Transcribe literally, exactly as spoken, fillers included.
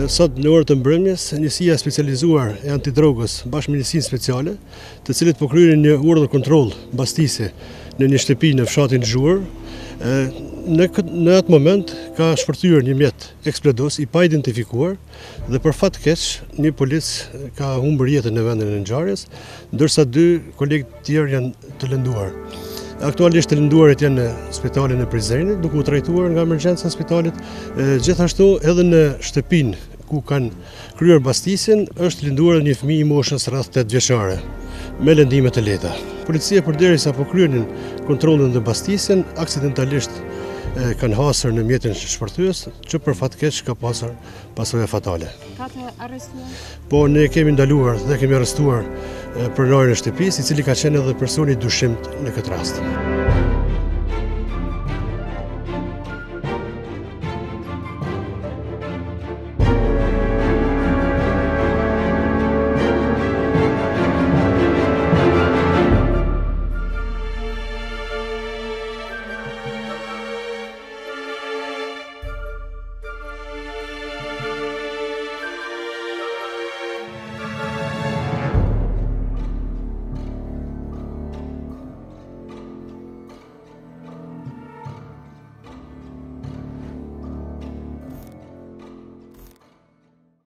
Sot në orë të mbrëmjes, njësia specializuar e antidrogës bashkë me njësinë speciale, të cilët po kryenin një urdhër kontroll bastisi në një shtëpi në fshatin Zhuar. Në, në atë moment ka shpërthyer një mjet eksplodues i pa identifikuar dhe për fat keq një polic ka humbur jetën në vendin e ngjarjes, ndërsa dy kolegë tjerë janë të lënduar. Aktualisht të lënduarit janë në spitalin e Prizrenit, duke u trajtuar nga emergjenca e spitalit. Gjithashtu edhe në shtëpinë ku kanë kryer bastisjen është lënduar një fëmijë i moshës rreth tetë vjeçare me lëndime të lehta. Policia përderisa po kryenin kontrollin dhe bastisjen, aksidentalisht e, kanë hasur në mjetin shpërthyes, që për fat keq ka pasur pasojë fatale. Ka të arrestuar? Po ne kemi ndaluar dhe kemi arrestuar pronarin e shtëpisë, i cili ka qenë edhe personi dyshimt në këtë rast.